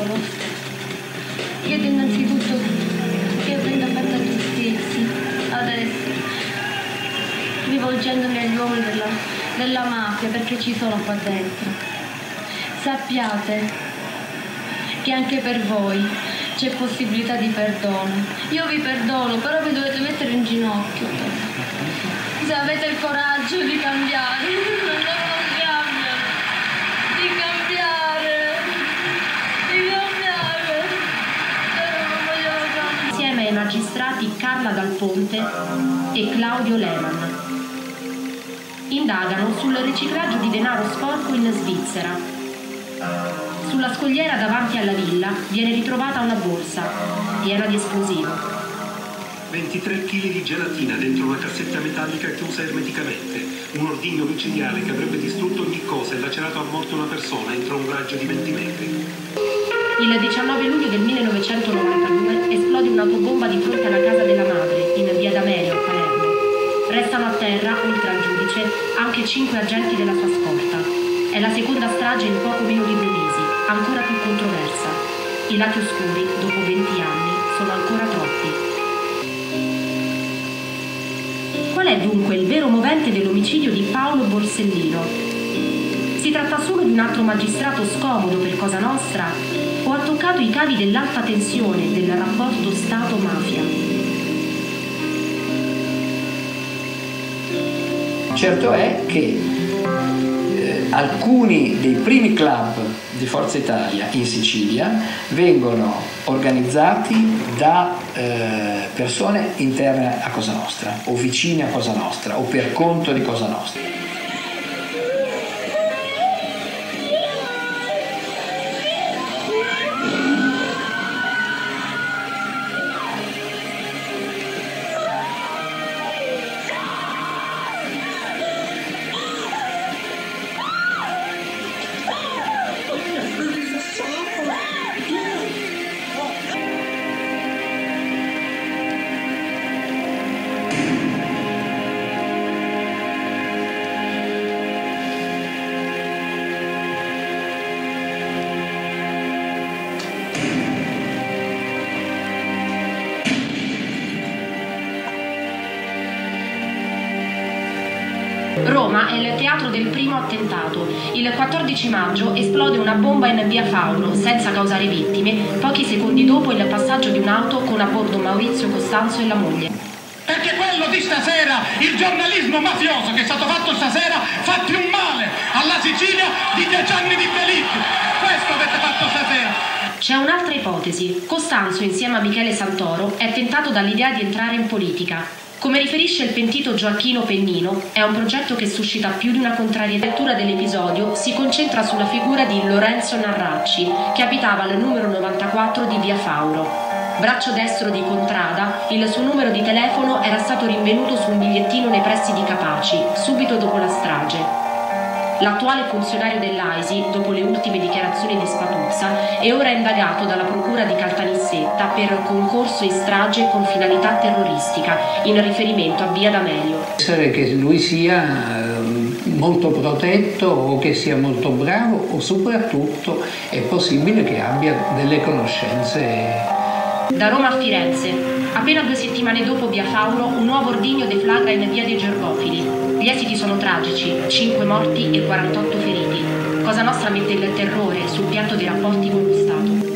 popolo. Chiedo innanzitutto che venga fatta giustizia adesso, rivolgendomi agli uomini della mafia, perché ci sono qua dentro. Sappiate che anche per voi c'è possibilità di perdono. Io vi perdono, però vi dovete mettere in ginocchio. Se avete il coraggio di cambiare, non cambiano, di cambiare, però non vogliono cambiare. Insieme ai magistrati Carla Dal Ponte e Claudio Lehmann indagano sul riciclaggio di denaro sporco in Svizzera. Sulla scogliera davanti alla villa viene ritrovata una borsa piena di esplosivo. 23 kg di gelatina dentro una cassetta metallica chiusa ermeticamente. Un ordigno micidiale che avrebbe distrutto ogni cosa e lacerato a morte una persona entro un raggio di 20 metri. Il 19 luglio del 1992 esplode un'autobomba di fronte alla casa della madre, in via D'Amelio, a Palermo. Restano a terra, oltre al giudice, anche 5 agenti della sua scorta. È la seconda strage in poco meno di 2 mesi, ancora più controversa. I lati oscuri, dopo 20 anni, sono ancora troppi. Qual è dunque il vero movente dell'omicidio di Paolo Borsellino? Si tratta solo di un altro magistrato scomodo per Cosa Nostra o ha toccato i cavi dell'alta tensione del rapporto Stato-mafia? Certo è che alcuni dei primi club di Forza Italia in Sicilia vengono organizzati da persone interne a Cosa Nostra o vicine a Cosa Nostra o per conto di Cosa Nostra. Roma è il teatro del primo attentato. Il 14 maggio esplode una bomba in via Fauro, senza causare vittime, pochi secondi dopo il passaggio di un'auto con a bordo Maurizio Costanzo e la moglie. Perché quello di stasera, il giornalismo mafioso che è stato fatto stasera, fa più male alla Sicilia di 10 anni di delitti. Questo avete fatto stasera. C'è un'altra ipotesi. Costanzo, insieme a Michele Santoro, è tentato dall'idea di entrare in politica. Come riferisce il pentito Gioacchino Pennino, è un progetto che suscita più di una contrarietà. La lettura dell'episodio si concentra sulla figura di Lorenzo Narracci, che abitava al numero 94 di via Fauro. Braccio destro di Contrada, il suo numero di telefono era stato rinvenuto su un bigliettino nei pressi di Capaci, subito dopo la strage. L'attuale funzionario dell'AISI, dopo le ultime dichiarazioni di Spatuzza, è ora indagato dalla procura di Caltanissetta per concorso in strage con finalità terroristica, in riferimento a via D'Amelio. Essere che lui sia molto protetto o che sia molto bravo o soprattutto è possibile che abbia delle conoscenze. Da Roma a Firenze. Appena 2 settimane dopo via Fauro, un nuovo ordigno deflagra in via dei Gergofili. Gli esiti sono tragici, 5 morti e 48 feriti. Cosa Nostra mette il terrore sul piatto dei rapporti con lo Stato.